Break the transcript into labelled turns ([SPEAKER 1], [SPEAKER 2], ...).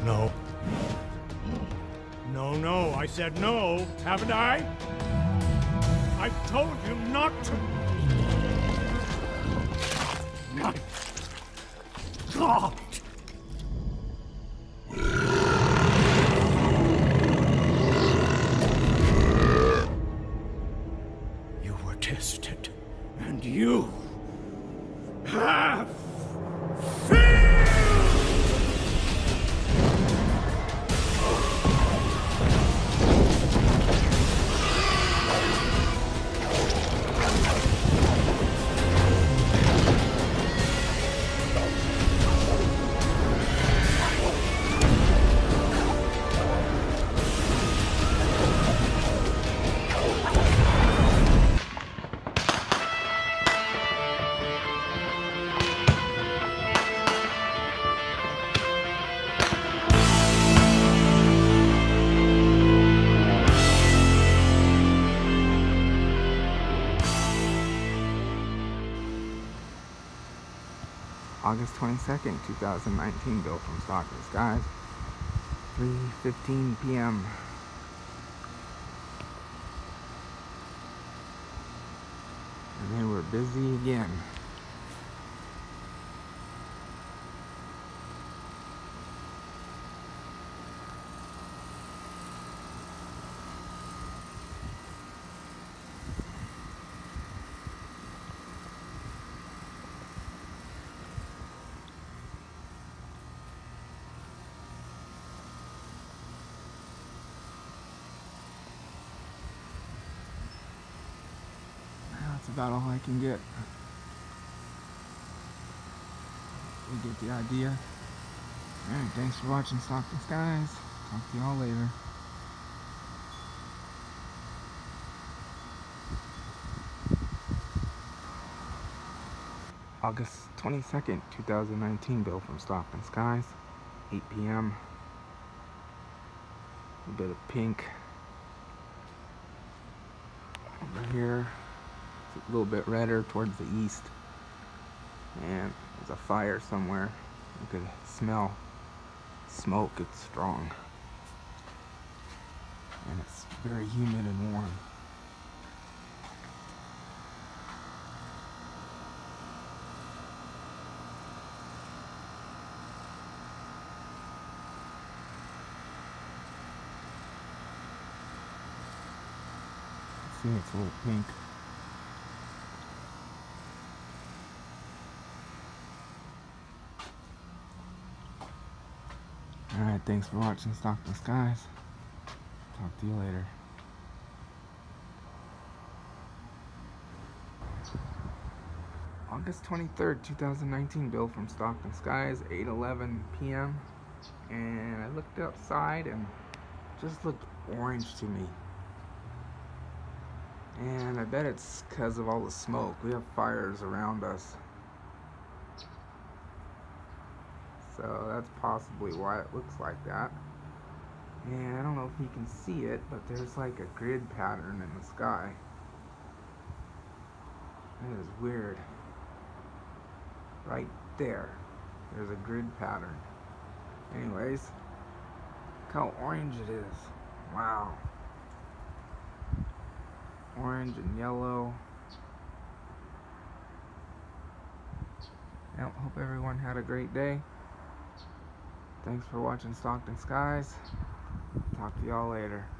[SPEAKER 1] No. No, no, I said no, haven't I? I've told you not to. My God! You were tested, and you have failed!
[SPEAKER 2] August 22nd, 2019, built from Stock and Skies, 3:15 p.m. And they were busy again. That's about all I can get. You get the idea. Alright, thanks for watching Stock and Skies. Talk to y'all later. August 22nd, 2019, built from Stock and Skies, 8 p.m. A bit of pink over here. It's a little bit redder towards the east, and there's a fire somewhere. You could smell smoke. It's strong, and it's very humid and warm. See, it's a little pink. Alright, thanks for watching Stock and Skies. Talk to you later. August 23rd, 2019, built from Stock and Skies, 8:11 p.m. And I looked outside and it just looked orange to me. And I bet it's because of all the smoke. We have fires around us. So that's possibly why it looks like that. And I don't know if you can see it, but there's like a grid pattern in the sky. That is weird. Right there. There's a grid pattern. Anyways, look how orange it is. Wow. Orange and yellow. Well, hope everyone had a great day. Thanks for watching Stock and Skies. Talk to y'all later.